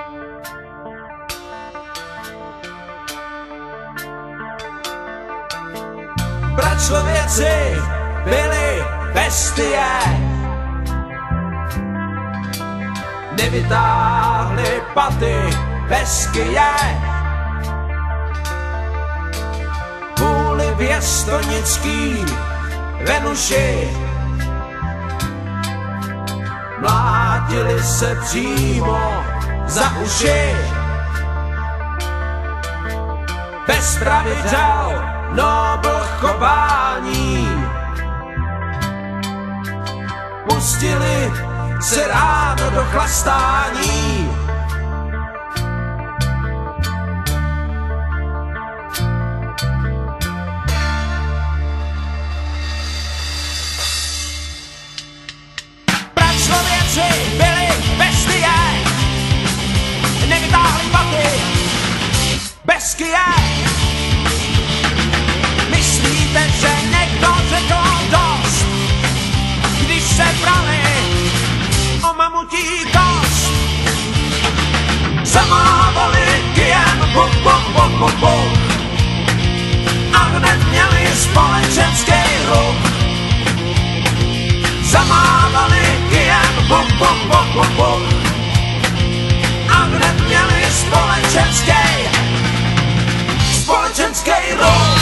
Pračlověci byli bestie, nevytáhli paty bez kyje. Kvůli věstonický Venuši mlátili se přímo za uši. Bez pravidel nobl chování pustili se ráno do chlastání. Pračlověci byli bestie, nevytáhli paty bez kyje. Myslíte, že někdo řekl dost, když se brali o mamutí kost? Zamávali kyjem bum bum bum bum bum a hned měli společenský ruch. Zamávali kyjem bum bum bum bum bum a hned měli společenský ruch.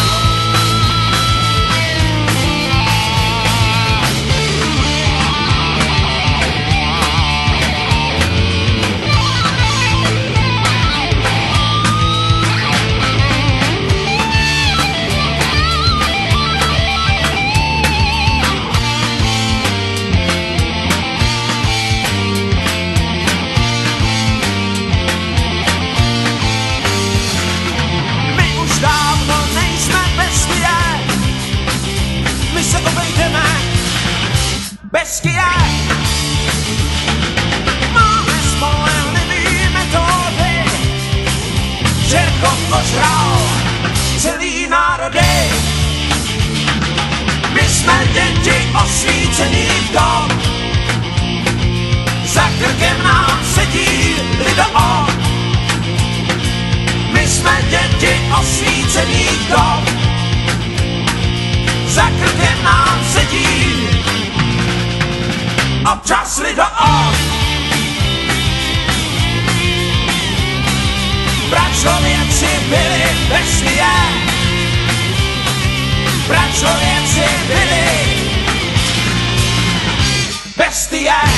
Bestie, máme spolehlivý metody, že ožral celý národy. My jsme děti osvícených dob, za krkem nám sedí lidoo. My jsme děti osvícených dob, za krkem nám sedí občas lidoo. Pračlověci byli bestie, pračlověci byli bestie.